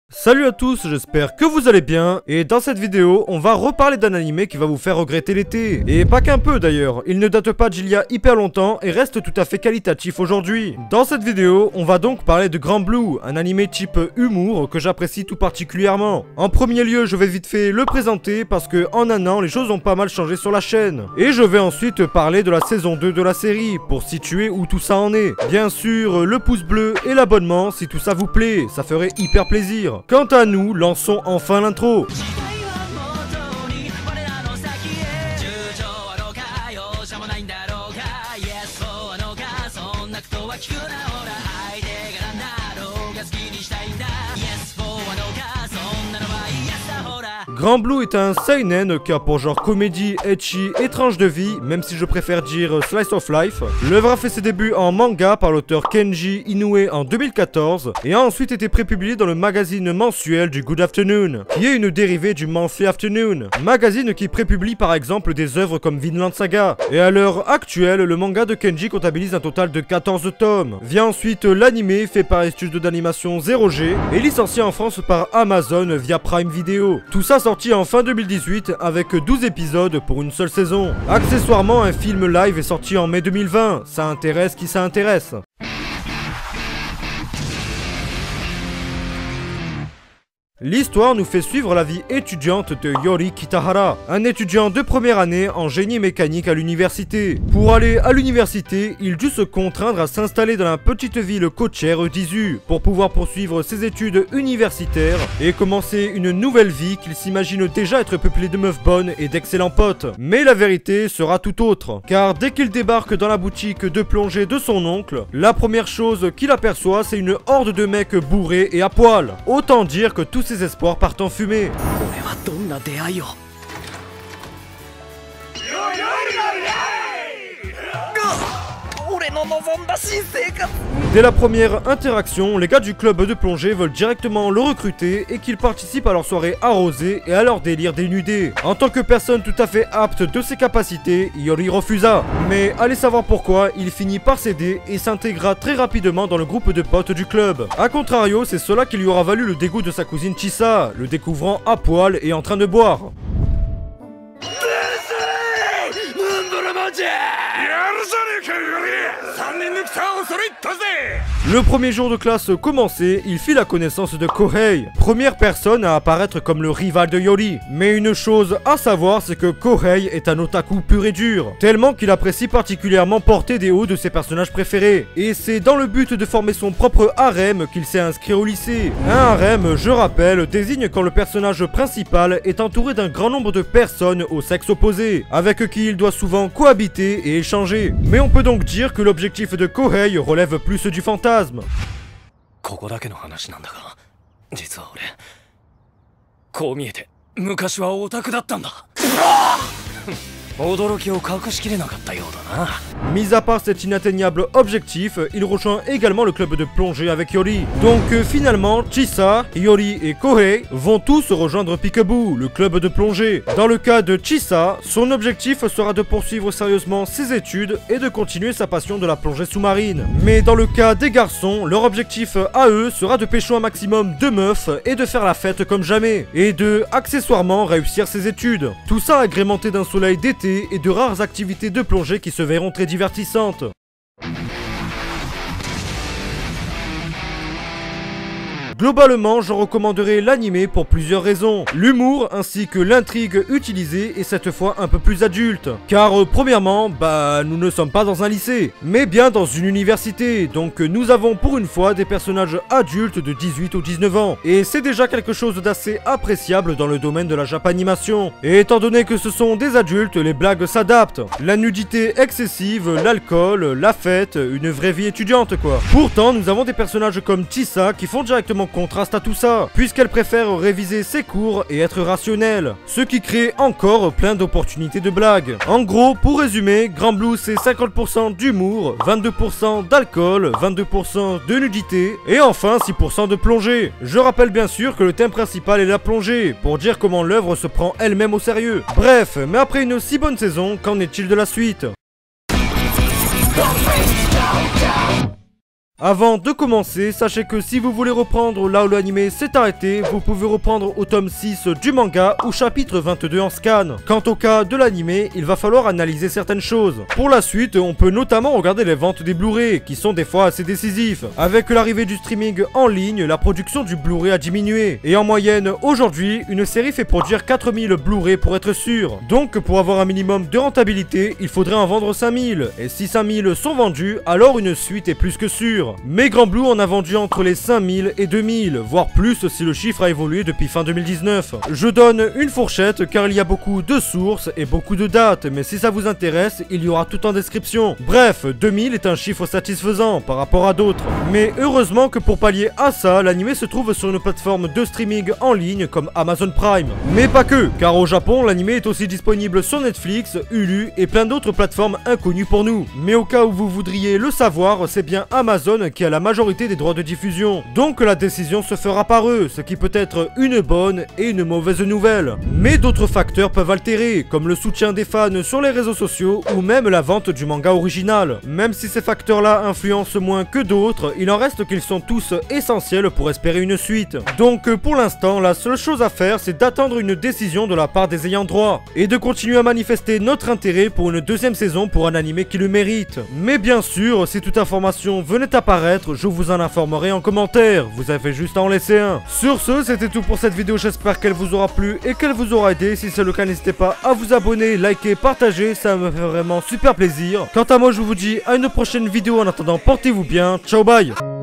Salut à tous, j'espère que vous allez bien, et dans cette vidéo, on va reparler d'un animé qui va vous faire regretter l'été. Et pas qu'un peu d'ailleurs, il ne date pas d'il y a hyper longtemps et reste tout à fait qualitatif aujourd'hui. Dans cette vidéo, on va donc parler de Granblue, un animé type humour que j'apprécie tout particulièrement. En premier lieu, je vais vite fait le présenter parce que en un an, les choses ont pas mal changé sur la chaîne. Et je vais ensuite parler de la saison 2 de la série, pour situer où tout ça en est. Bien sûr, le pouce bleu et l'abonnement si tout ça vous plaît, ça ferait hyper plaisir. Quant à nous, lançons enfin l'intro. Granblue est un seinen qui a pour genre comédie, ecchi et tranche de vie, même si je préfère dire slice of life. L'œuvre a fait ses débuts en manga par l'auteur Kenji Inoue en 2014 et a ensuite été prépublié dans le magazine mensuel du Good Afternoon, qui est une dérivée du Monthly Afternoon, magazine qui prépublie par exemple des œuvres comme Vinland Saga. Et à l'heure actuelle, le manga de Kenji comptabilise un total de 14 tomes. Vient ensuite l'anime fait par les studios d'animation 0G et licencié en France par Amazon via Prime Video. Tout ça sorti en fin 2018 avec 12 épisodes pour une seule saison. Accessoirement, un film live est sorti en mai 2020. Ça intéresse qui ça intéresse. L'histoire nous fait suivre la vie étudiante de Yori Kitahara, un étudiant de première année en génie mécanique à l'université. Pour aller à l'université, il dut se contraindre à s'installer dans la petite ville côtière d'Izu pour pouvoir poursuivre ses études universitaires et commencer une nouvelle vie qu'il s'imagine déjà être peuplée de meufs bonnes et d'excellents potes. Mais la vérité sera tout autre, car dès qu'il débarque dans la boutique de plongée de son oncle, la première chose qu'il aperçoit c'est une horde de mecs bourrés et à poil. Autant dire que tous ses espoirs partent en fumée. Dès la première interaction, les gars du club de plongée veulent directement le recruter et qu'il participe à leur soirée arrosée et à leur délire dénudé. En tant que personne tout à fait apte de ses capacités, Yori refusa. Mais allez savoir pourquoi, il finit par céder et s'intégra très rapidement dans le groupe de potes du club. A contrario, c'est cela qui lui aura valu le dégoût de sa cousine Chisa, le découvrant à poil et en train de boire. Le premier jour de classe commencé, il fit la connaissance de Kohei, première personne à apparaître comme le rival de Yori. Mais une chose à savoir, c'est que Kohei est un otaku pur et dur, tellement qu'il apprécie particulièrement porter des hauts de ses personnages préférés. Et c'est dans le but de former son propre harem qu'il s'est inscrit au lycée. Un harem, je rappelle, désigne quand le personnage principal est entouré d'un grand nombre de personnes au sexe opposé, avec qui il doit souvent cohabiter et échanger. Mais on peut donc dire que l'objectif de Kohei relève plus du fantasme. Mis à part cet inatteignable objectif, il rejoint également le club de plongée avec Yori. Donc finalement, Chisa, Yori et Kohei vont tous rejoindre Peekaboo, le club de plongée. Dans le cas de Chisa, son objectif sera de poursuivre sérieusement ses études et de continuer sa passion de la plongée sous-marine. Mais dans le cas des garçons, leur objectif à eux sera de pécho un maximum de meufs et de faire la fête comme jamais. Et de, accessoirement, réussir ses études. Tout ça agrémenté d'un soleil d'été et de rares activités de plongée qui se verront très divertissantes. Globalement, je recommanderais l'anime pour plusieurs raisons. L'humour ainsi que l'intrigue utilisée est cette fois un peu plus adulte. Car premièrement, nous ne sommes pas dans un lycée, mais bien dans une université. Donc nous avons pour une fois des personnages adultes de 18 ou 19 ans. Et c'est déjà quelque chose d'assez appréciable dans le domaine de la japanimation. Et étant donné que ce sont des adultes, les blagues s'adaptent. La nudité excessive, l'alcool, la fête, une vraie vie étudiante quoi. Pourtant, nous avons des personnages comme Chisa qui font directement contraste à tout ça, puisqu'elle préfère réviser ses cours et être rationnelle, ce qui crée encore plein d'opportunités de blagues. En gros, pour résumer, Granblue c'est 50% d'humour, 22% d'alcool, 22% de nudité, et enfin 6% de plongée. Je rappelle bien sûr que le thème principal est la plongée, pour dire comment l'œuvre se prend elle-même au sérieux. Bref, mais après une si bonne saison, qu'en est-il de la suite ? Avant de commencer, sachez que si vous voulez reprendre là où l'anime s'est arrêté, vous pouvez reprendre au tome 6 du manga ou chapitre 22 en scan. Quant au cas de l'anime, il va falloir analyser certaines choses. Pour la suite, on peut notamment regarder les ventes des Blu-ray, qui sont des fois assez décisifs. Avec l'arrivée du streaming en ligne, la production du Blu-ray a diminué. Et en moyenne, aujourd'hui, une série fait produire 4000 Blu-ray pour être sûr. Donc pour avoir un minimum de rentabilité, il faudrait en vendre 5000. Et si 5000 sont vendus, alors une suite est plus que sûre. Mais Grand Blue en a vendu entre les 5000 et 2000, voire plus si le chiffre a évolué depuis fin 2019. Je donne une fourchette car il y a beaucoup de sources et beaucoup de dates, mais si ça vous intéresse, il y aura tout en description. Bref, 2000 est un chiffre satisfaisant par rapport à d'autres. Mais heureusement que pour pallier à ça, l'anime se trouve sur une plateforme de streaming en ligne comme Amazon Prime. Mais pas que, car au Japon, l'anime est aussi disponible sur Netflix, Hulu et plein d'autres plateformes inconnues pour nous. Mais au cas où vous voudriez le savoir, c'est bien Amazon qui a la majorité des droits de diffusion. Donc la décision se fera par eux, ce qui peut être une bonne et une mauvaise nouvelle. Mais d'autres facteurs peuvent altérer, comme le soutien des fans sur les réseaux sociaux ou même la vente du manga original. Même si ces facteurs-là influencent moins que d'autres, il en reste qu'ils sont tous essentiels pour espérer une suite. Donc pour l'instant, la seule chose à faire, c'est d'attendre une décision de la part des ayants droit et de continuer à manifester notre intérêt pour une deuxième saison pour un anime qui le mérite. Mais bien sûr, si toute information venait à apparaître, je vous en informerai en commentaire, vous avez juste à en laisser un. Sur ce, c'était tout pour cette vidéo, j'espère qu'elle vous aura plu et qu'elle vous aura aidé. Si c'est le cas, n'hésitez pas à vous abonner, liker, partager, ça me fait vraiment super plaisir. Quant à moi, je vous dis à une prochaine vidéo, en attendant, portez-vous bien, ciao bye.